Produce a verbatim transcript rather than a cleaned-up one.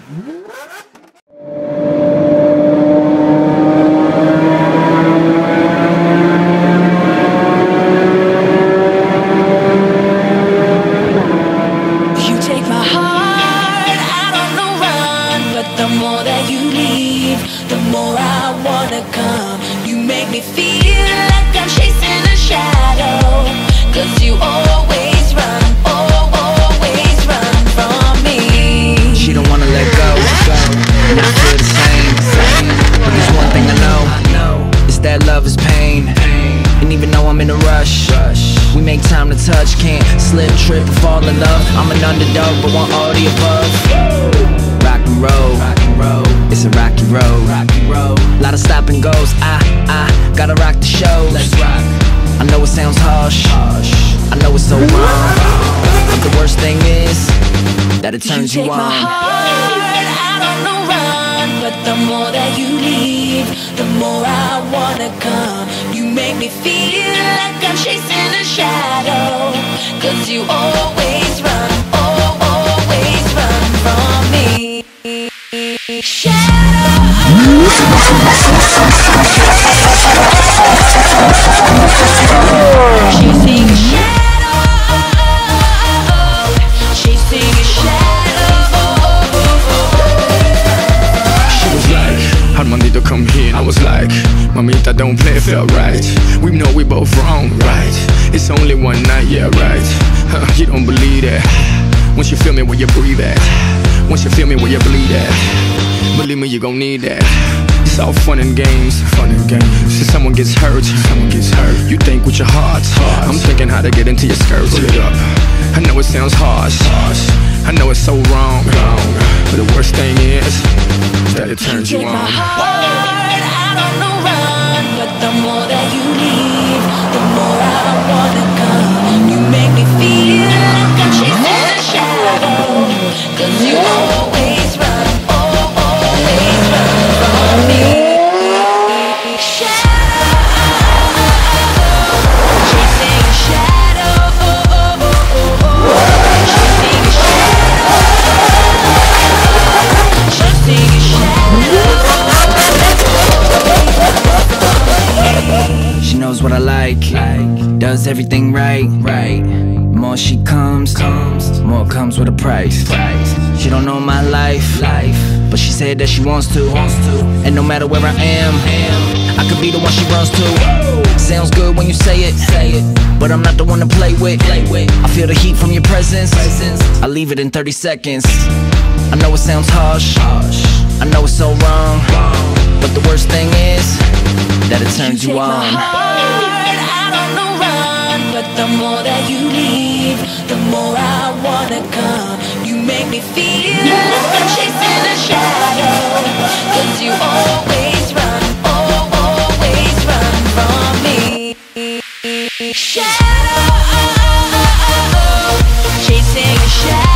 The more that you leave, the more I wanna come. You make me feel like I'm chasing a shadow, 'cause you always run, oh, always run from me. She don't wanna let go, and I feel the same. But there's one thing I know, it's that love is pain. And even though I'm in a rush, we make time to touch. Can't slip, trip, or fall in love. I'm an underdog, but want all the above. Rock and roll, it's a rocky road. Lot of stop and goes. I, I gotta rock the show. Let's rock. I know it sounds harsh, I know it's so wrong, but the worst thing is that it turns you, you on. My heart out on the run, but the more that you leave, the more I wanna come. You make me feel like I'm chasing a shadow, 'cause you always run, oh, always run from me. Shadow. Chasing a shadow, chasing a shadow. She was like, Armandito, come here. And I was like, Mamita, don't play, it felt right. We know we both wrong, right? It's only one night, yeah, right. Huh, you don't believe that. Once you feel me where you breathe at, once you feel me where you bleed at, believe me, you gon' need that. It's all fun and games, fun and games. So someone gets hurt, someone gets hurt. You think with your heart, I'm thinking how to get into your skirt. Pull it up. I know it sounds harsh, I know it's so wrong, wrong. But the worst thing is that it turns you, you on. My heart out on the run, but the more that you leave, the more I wanna come. You make me feel like I'm chasing a shadow, 'cause you always run, oh, always run from me. Shadow, chasing a shadow, chasing a shadow, chasing a shadow. She knows what I like, does everything right, right. More she comes, comes, more comes with a price. She don't know my life, life, but she said that she wants to, wants to. And no matter where I am, I could be the one she runs to. Sounds good when you say it, say it, but I'm not the one to play with. I feel the heat from your presence, I leave it in thirty seconds. I know it sounds harsh, I know it's so wrong, but the worst thing is that it turns you, you on. My heart out on the run, but the more that you leave, the more I wanna come. You make me feel like I'm chasing a shadow, 'cause you always run, oh, always run from me. Shadow, chasing a shadow.